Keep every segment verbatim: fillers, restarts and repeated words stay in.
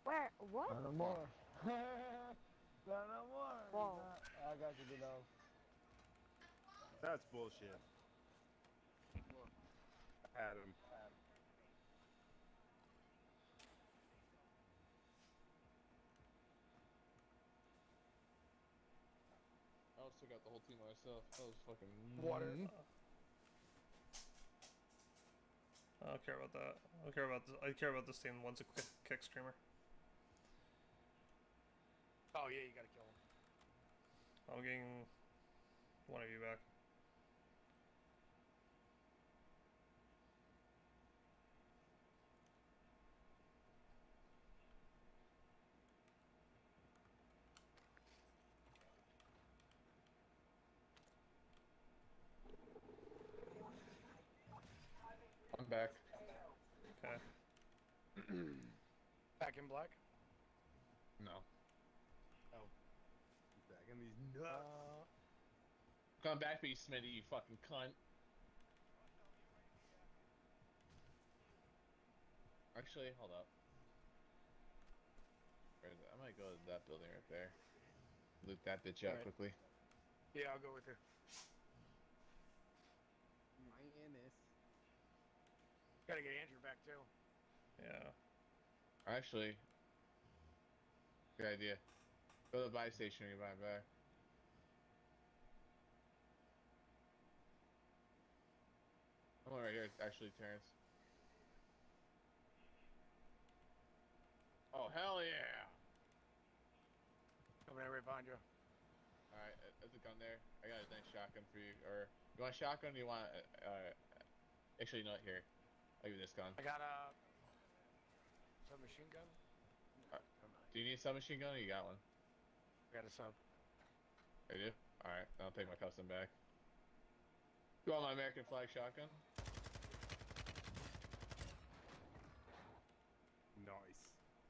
Where? What? Not no more. Not no more. Whoa. Not, I got you, good dog. That's bullshit. I had him. I also took out the whole team myself. That was fucking Water. mm. I don't care about that. I don't care about this. I care about this team. One's a quick kick streamer. Oh yeah, you gotta kill him. I'm getting one of you back. I'm back. Okay. Back in black. No. Oh. Back in these nuts. Uh, Come back, me, Smitty, you fucking cunt. Actually, hold up. Where is it? I might go to that building right there. Loot that bitch out right. quickly. yeah, I'll go with you. Minus. Gotta get Andrew back too. Yeah. Actually, good idea. Go to the buy station and buy it back. I'm right here, actually, Terrence. Oh, hell yeah! Coming right behind you. Alright, there's a gun there. I got a nice shotgun for you. Or, you want a shotgun or you want, uh, uh actually, not here. I'll give you this gun. I got a submachine gun. Uh, do you need a submachine gun or you got one? I got a sub. I do? Alright, I'll take my custom back. You want my American flag shotgun? Nice.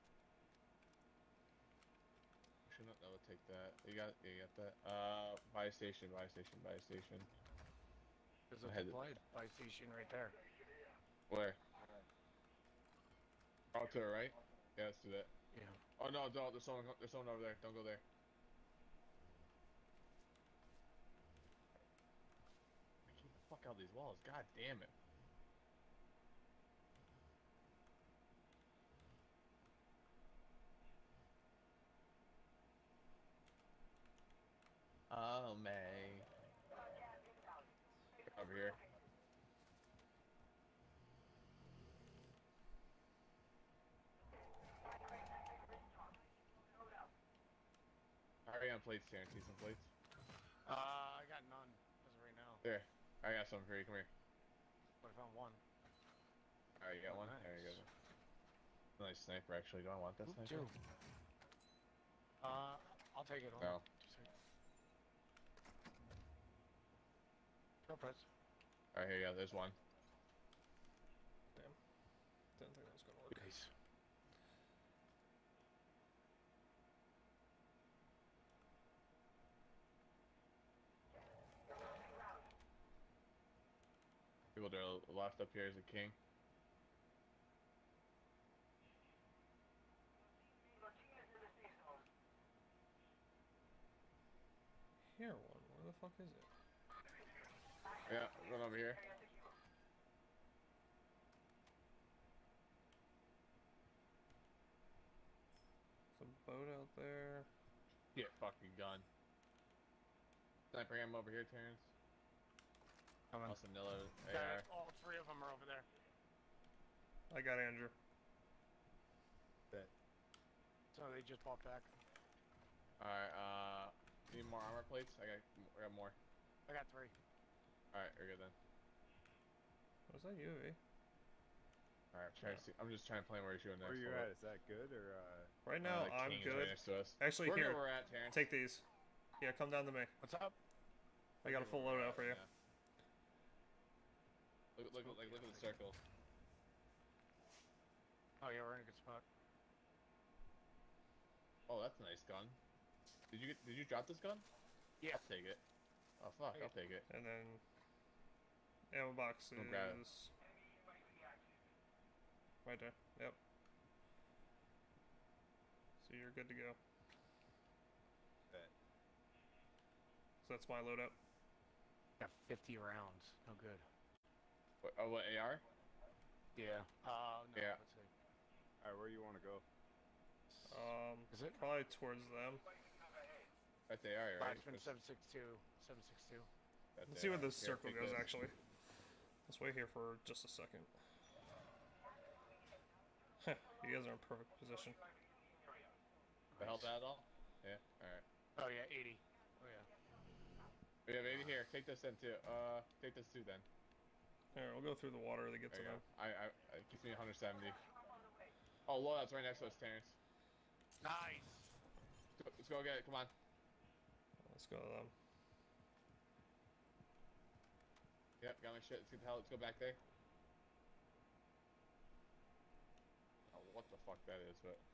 Actually, no, no, we'll take that. You got, yeah, you got that. Uh, buy station, buy station, buy station. There's I a had supply buy station right there. Where? Oh, to the right? Yeah, let's do that. Yeah. Oh no, don't. There's someone. There's someone over there. Don't go there. I keep the fuck out of these walls. God damn it. Oh, May. Over here. I already got plates, Terrence. See some plates? Uh, I got none as of right now. There. I got some for you. Come here. But I found one. Alright, you got Oh, one? nice. There you go. Nice sniper, actually. Do I want that Oop, sniper? two. Uh, I'll take it. No. No press. Alright, here you go. There's one. Damn. Didn't think that was gonna work. Nice. People to the left up here is a king. Here one. Where the fuck is it? Yeah, run over here. There's a boat out there. Get fucking gun. Sniper ammo over here, Terrence. Coming. Awesome, Nilla. A R. Got it. All three of them are over there. I got Andrew. That. So they just popped back. Alright, uh, need more armor plates? I got, I got more. I got three. Alright, we're good then. Was that you, V? Alright, I'm trying to see. I'm just trying to plan where you're shooting next. Where you're Hold at? up. Is that good or uh? Right now, Uh, the I'm king is right good. next to us. Actually, We're here. where we're at, Terrence. Take these. Yeah, come down to me. What's up? I got a full loadout for you. Yeah. Look, look, look, look at the circle. Oh yeah, we're in a good spot. Oh, that's a nice gun. Did you get, did you drop this gun? Yeah. I'll take it. Oh fuck, I'll take it. And then ammo box Go grab it. is right there. Yep. you're good to go. Bet. So that's my loadout. Got fifty rounds. No good. What, oh, what, A R? Yeah. Uh, no, Yeah. let's see. Alright, where do you want to go? Um, Is it? probably towards them. That's A R, right? Blacksmith seven six two. seven six two. That's Let's see where A R. this Here, circle take goes, this. actually. Let's wait here for just a second. Heh, you guys are in perfect position. The help that at all? Yeah, alright. Oh, yeah, eighty. Oh, yeah. Yeah, maybe here. Take this then too. Uh, take this too then. Here, we'll go through the water to get There to you them. go. I, I, it gives me one seventy. Oh, loadout's right next to us, Terrence. Nice. Let's go, let's go get it. Come on. Let's go to them. Yep, got my shit. Let's get the hell. Let's go back there. Oh, what the fuck that is, but.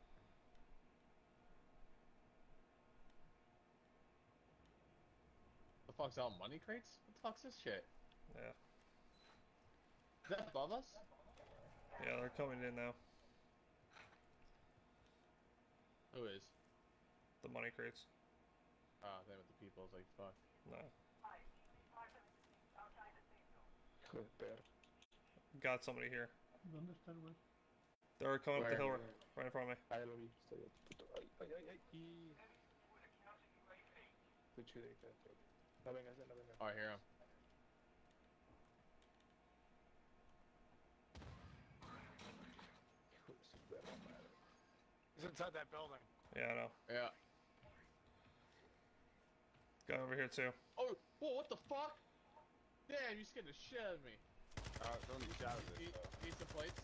The fuck's all money crates? What the fuck's this shit? Yeah. Is that above us? Yeah, they're coming in now. Who is? The money crates. Oh, they with the people. It's like, fuck. No. Joder. Got somebody here. ¿Dónde está el güey? They're coming up the Where? hill right in front of me. Ah, ya lo vi. Está ahí, puto. Ay, ay, ay, ay. Y... Estoy chido ahorita. No vengas, no vengas. Oh, I hear him. Hijo de su perra madre. He's inside that building. Yeah, I know. Yeah. Guy over here too. Oh, whoa, what the fuck? Damn, you scared the shit out of me. Uh, don't need shot of this, Need, though. need some plates?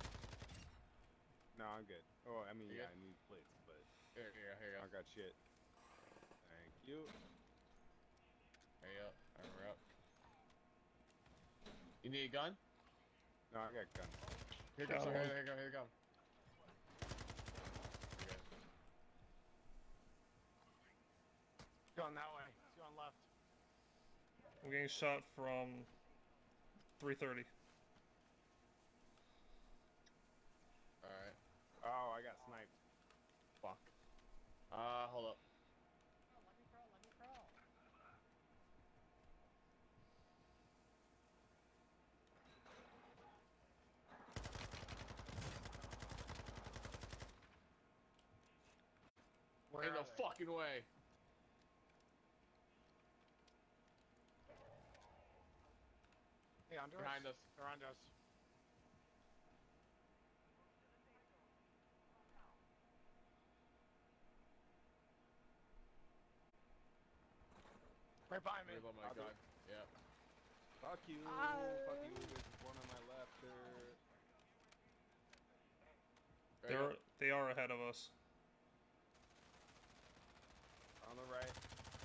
No, I'm good. Oh, I mean, You yeah, good? I need plates, but Here, here, here you I go. got shit. Thank you. Here you go. Alright, we're up. You need a gun? No, I got gun. Here Got comes some. one. Here, here, here, here you go. He's going that way. He's going left. I'm getting shot from three thirty. Alright. Oh, I got sniped. Fuck. Uh, hold up. Where Ain't are no they? fucking way. Hey, under Behind us. us. They're under us. Right by me. Reload my I'll do gun. Yep. Fuck you. Ah. Fuck you. There's one on my left there. There you They're go. they are ahead of us. On the right.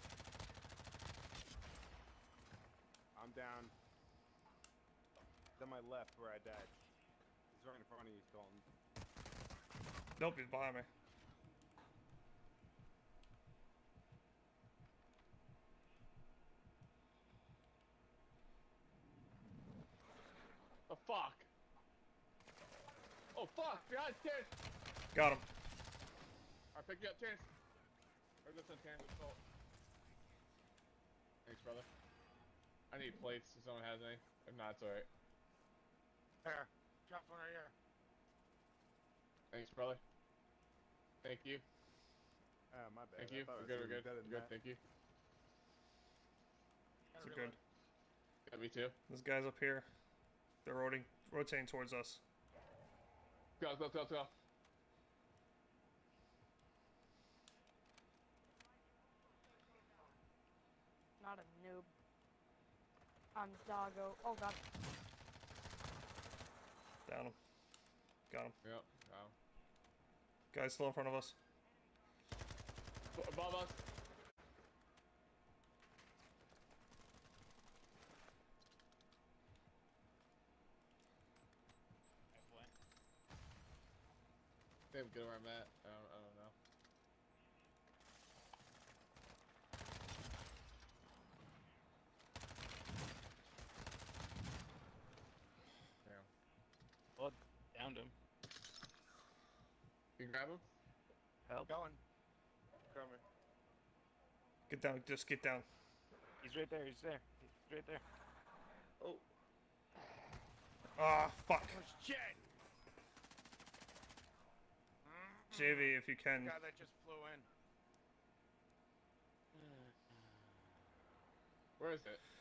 I'm down. He's on my left where I died. He's right in front of you, Dalton. Nope, he's behind me. Oh, fuck. Oh, fuck. Behind Terrence. Got him. Alright, pick you up, Terrence. Or this one, Terrence. Oh. Thanks, brother. I need plates if someone has any. If not, it's alright. Here. Drop one right here. Thanks, brother. Thank you. Ah, my bad. Thank I you. thought We're it good, was we're gonna good. be We're better good, than thank you. Gotta It's reload. good. Yeah, me too. This guy's up here. They're rotating rotating towards us. Go, go, go, go. Not a noob. I'm doggo. Oh god. Down him. Got him. Yep. Wow. Guy's still in front of us. Above us. They have good where I'm at. I don't, I don't know. Damn. Downed him. You can grab him? Help. Going. Coming. Get down. Just get down. He's right there. He's there. He's right there. Oh. Ah, fuck. Oh shit! J V, if you can. God, that just flew in. Where is it?